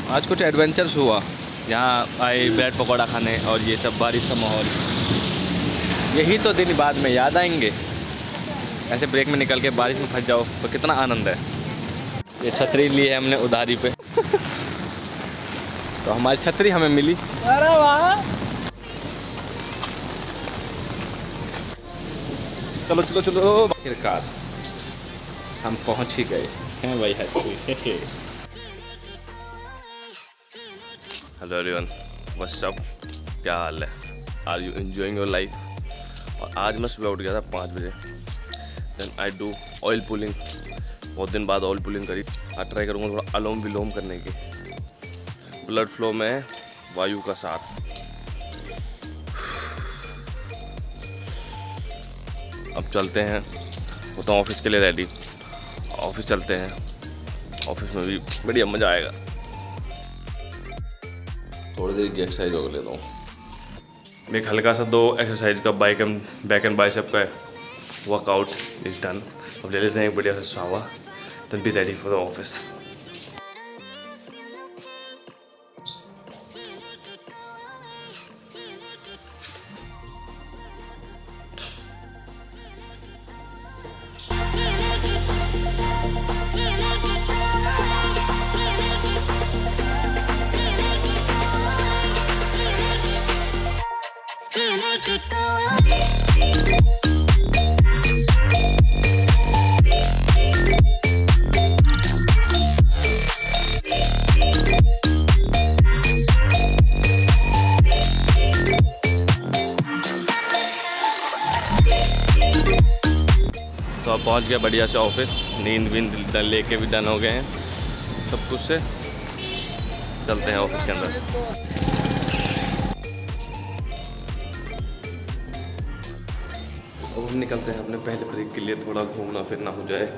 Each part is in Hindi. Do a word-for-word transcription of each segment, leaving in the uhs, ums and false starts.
आज कुछ एडवेंचर्स हुआ, यहाँ आए ब्रेड पकौड़ा खाने और ये सब बारिश का माहौल, यही तो दिन बाद में याद आएंगे। ऐसे ब्रेक में निकल के बारिश में फंस जाओ तो कितना आनंद है। ये छतरी ली है हमने उधारी पे तो हमारी छतरी हमें मिली। अरे वाह, चलो चलो चलो, आखिरकार हम पहुंच ही गए हैं भाई हंसी। हेलो एवरीवन, व्हाट्स अप, क्या हाल है? Are you enjoying your life? और आज मैं सुबह उठ गया था पाँच बजे। Then I do oil pulling, बहुत दिन बाद ऑयल पुलिंग करी। आज ट्राई करूँगा थोड़ा अनुलोम विलोम करने की। ब्लड फ्लो में वायु का साथ। अब चलते हैं, होता हूँ ऑफिस के लिए रेडी। ऑफिस चलते हैं, ऑफिस में भी बढ़िया मज़ा आएगा। थोड़ी देर की एक्सरसाइज हो लेता हूँ। एक हल्का सा दो एक्सरसाइज का bike and back and bicep का वर्कआउट इज डन। अब ले लेते हैं एक बढ़िया सा shower, then be ready for the office. तो अब पहुंच गया बढ़िया से ऑफिस। नींद वींद लेके भी डन हो गए हैं सब कुछ से। चलते हैं ऑफिस के अंदर। अब हम निकलते हैं अपने पहले ब्रेक के लिए, थोड़ा घूमना फिरना हो जाए।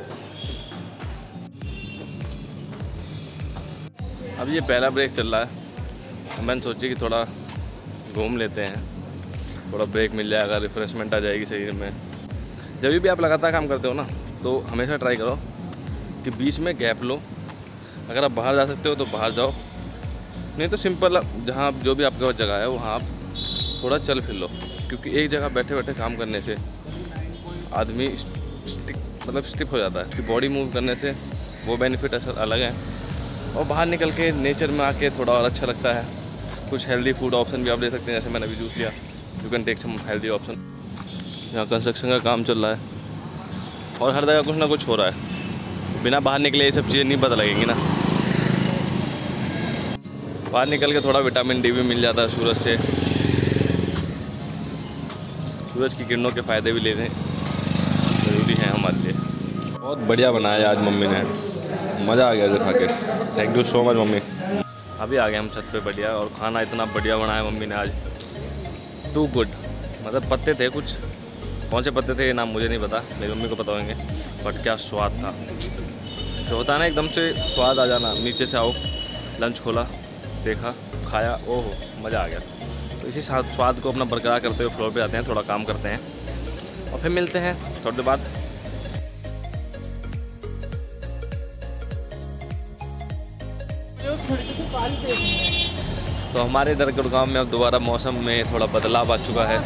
अब ये पहला ब्रेक चल रहा है, मैंने सोची कि थोड़ा घूम लेते हैं, थोड़ा ब्रेक मिल जाएगा, रिफ्रेशमेंट आ जाएगी शरीर में। जब भी आप लगातार काम करते हो ना, तो हमेशा ट्राई करो कि बीच में गैप लो। अगर आप बाहर जा सकते हो तो बाहर जाओ, नहीं तो सिंपल जहाँ जो भी आपके पास जगह है वहाँ आप थोड़ा चल फिर लो। क्योंकि एक जगह बैठे बैठे काम करने से आदमी स्टिक मतलब स्टिफ हो जाता है, कि बॉडी मूव करने से वो बेनिफिट असर अलग है। और बाहर निकल के नेचर में आके थोड़ा और अच्छा लगता है। कुछ हेल्दी फूड ऑप्शन भी आप ले सकते हैं, जैसे मैंने अभी जूस लिया। You can take some healthy option. यहाँ कंस्ट्रक्शन का काम चल रहा है और हर जगह कुछ ना कुछ हो रहा है। बिना बाहर निकले ये सब चीज़ें नहीं पता लगेंगी ना। बाहर निकल के थोड़ा विटामिन डी भी मिल जाता है सूरज से। सूरज की किरणों के फ़ायदे भी लेने ज़रूरी हैं हमारे लिए। बहुत बढ़िया बनाया आज मम्मी ने, मज़ा आ गया इसे खा के। Thank you so much mummy. अभी आ गए हम छत पे बढ़िया, और खाना इतना बढ़िया बनाया मम्मी ने आज, टू गुड। मतलब पत्ते थे कुछ, कौन से पत्ते थे ये नाम मुझे नहीं पता, मेरी मम्मी को पता होंगे, बट क्या स्वाद था। तो होता है ना एकदम से स्वाद आ जाना। नीचे से आओ, लंच खोला, देखा, खाया, ओहो मज़ा आ गया। तो इसी साथ स्वाद को अपना बरकरार करते हुए फ्लोर पे आते हैं, थोड़ा काम करते हैं और फिर मिलते हैं थोड़ी देर बाद। तो हमारे इधर गुड़गांव में अब दोबारा मौसम में थोड़ा बदलाव आ चुका है।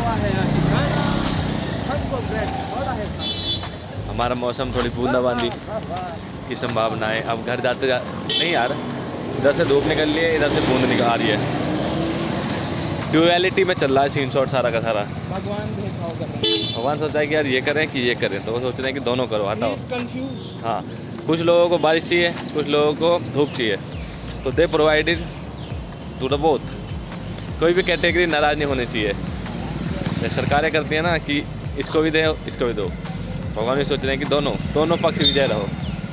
हमारा मौसम थोड़ी बूंदाबांदी की संभावना है। अब घर जाते जा नहीं यार, इधर से धूप निकल रही है, इधर से बूंद निकल आ रही है। ड्यूअलिटी में चल रहा है सीन शॉट सारा का सारा। भगवान भगवान सोचता है कि यार ये करें कि ये करें, तो वो सोच रहे हैं कि दोनों करो, हटाओ। हाँ, कुछ लोगों को बारिश चाहिए, कुछ लोगों को धूप चाहिए, तो they provided to the both. कोई भी कैटेगरी नाराज़ नहीं होनी चाहिए। सरकारें करती हैं ना कि इसको भी दे इसको भी दो, भगवान भी सोच रहे हैं कि दोनों दोनों पक्ष विजय रहो।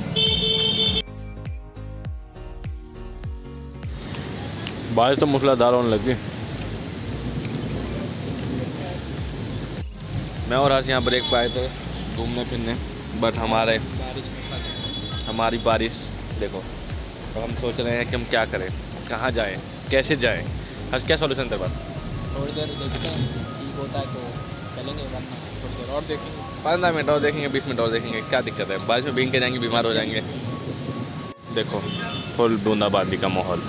बारिश तो मूसलाधार होने लगी। मैं और हर्ष यहाँ ब्रेक पे आए थे घूमने फिरने, बट हमारे हमारी बारिश देखो। तो हम सोच रहे हैं कि हम क्या करें, कहाँ जाएं, कैसे जाएं। हर्ष क्या सॉल्यूशन तेरे पास? थोड़ी देर देखते हैं, ठीक होता है तो चलेंगे, वरना थोड़ी देर और देखेंगे। पंद्रह मिनट और देखेंगे, बीस मिनट और देखेंगे, क्या दिक्कत है? बारिश में भीग के जाएंगे, बीमार हो जाएंगे। देखो फुल बूंदाबांदी का माहौल।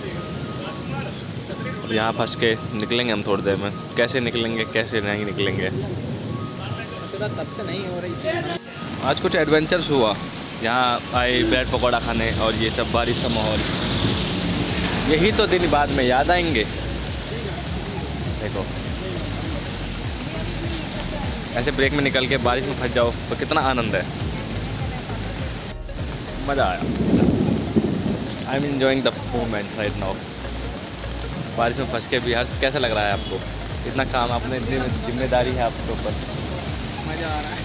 यहाँ फंस के निकलेंगे हम थोड़ी देर में। कैसे निकलेंगे कैसे नहीं निकलेंगे, तब से नहीं हो रही। आज कुछ एडवेंचर्स हुआ। यहाँ आए ब्रेड पकौड़ा खाने और ये सब बारिश का माहौल, यही तो दिन बाद में याद आएंगे। देखो ऐसे ब्रेक में निकल के बारिश में फंस जाओ तो कितना आनंद है, मज़ा आया। I am enjoying the moment right now. बारिश में फंस के भी हर्ष कैसा लग रहा है आपको? इतना काम आपने, इतनी जिम्मेदारी है आपके ऊपर, मज़ा आ रहा है।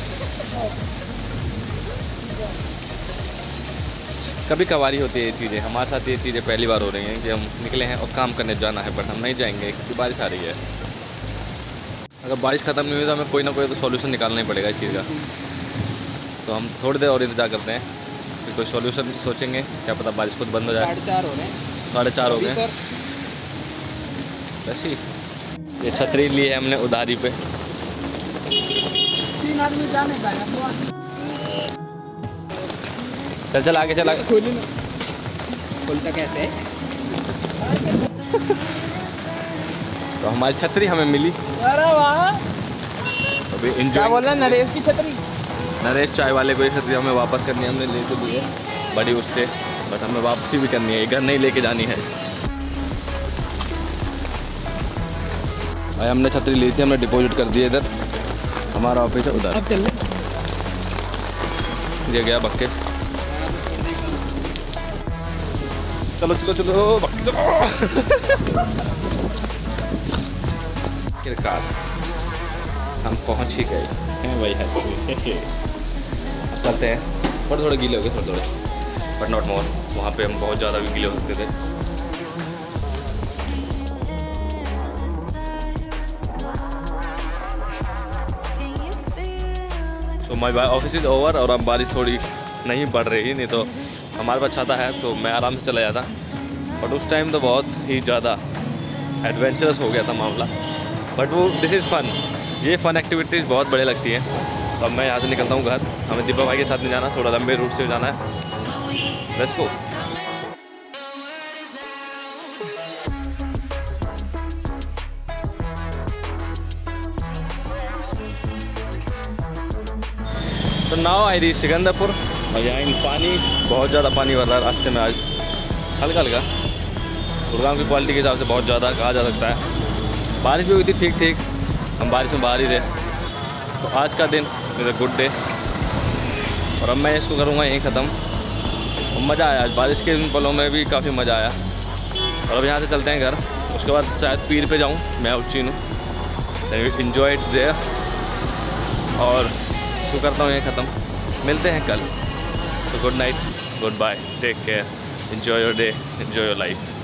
कभी कभारी होती है ये चीज़ें, हमारे साथ ये चीज़ें पहली बार हो रही हैं कि हम निकले हैं और काम करने जाना है बट हम नहीं जाएंगे क्योंकि बारिश आ रही है। अगर बारिश ख़त्म नहीं हुई तो हमें कोई ना कोई तो सॉल्यूशन निकालना ही पड़ेगा इस चीज़ का। तो हम थोड़ी देर और इंतजार करते हैं फिर कोई सॉल्यूशन सोचेंगे, क्या पता बारिश खुद बंद हो जाए। साढ़े चार हो रहे हैं। साढ़े चार हो गए वैसे ही। ये छतरी ली है हमने उधारी पे। तीन आदमी जाने का है, दो आदमी। चल चल आगे चल आगे। खोली ना, खोलता कैसे है? तो हमारी छतरी हमें मिली। अरे वाह, अभी क्या एंजॉय। बोल रहे हैं? नरेश की छतरी। नरेश चाय वाले को ये छतरी हमें वापस करनी है, हमने ले तो दी है बड़ी उससे, बट हमें वापसी भी करनी है, घर नहीं लेके जानी है। भाई हमने छतरी ली थी, हमने डिपॉजिट कर दिया इधर, हमारा ऑफिस है उधर। अब चल ले। ये गया बक्के। चलो चलो चलो बक्के चलो। आखिरकार हम पहुंच ही गए हैं भाई हंसी। अब चलते हैं। थोड़े थोड़े गीले हो गए, थोड़े थोड़े बट नॉट मोर। वहाँ पे हम बहुत ज़्यादा भी गीले हो सकते थे। So my office is over और अब बारिश थोड़ी नहीं पड़ रही, नहीं तो हमारे पास छाता है तो मैं आराम से चला जाता। बट उस टाइम तो बहुत ही ज़्यादा एडवेंचरस हो गया था मामला। बट वो दिस इज़ फ़न, ये फ़न एक्टिविटीज़ बहुत बढ़िया लगती हैं। तो अब मैं यहाँ से निकलता हूँ घर, हमें दीपक भाई के साथ नहीं जाना, थोड़ा लंबे रूट से जाना है। Let's go. तो नाव आई रही सिकंदरपुर और यहाँ इन पानी बहुत ज़्यादा पानी भर रहा है रास्ते में। आज हल्का हल्का, गुड़गांव की क्वालिटी के हिसाब से बहुत ज़्यादा कहा जा सकता है। बारिश भी हुई थी ठीक ठीक, हम बारिश में बाहर ही थे। तो आज का दिन इज़ अ गुड डे और अब मैं इसको करूँगा यहीं ख़त्म। और मज़ा आया आज, बारिश के इन पलों में भी काफ़ी मज़ा आया। और अब यहाँ से चलते हैं घर, उसके बाद शायद पीर पे जाऊँ मैं उज्जैन हूँ। इन्जॉय इट देयर और शुरू करता हूँ यहीं ख़त्म। मिलते हैं कल। तो good night, good bye, take care, enjoy your day, enjoy your life.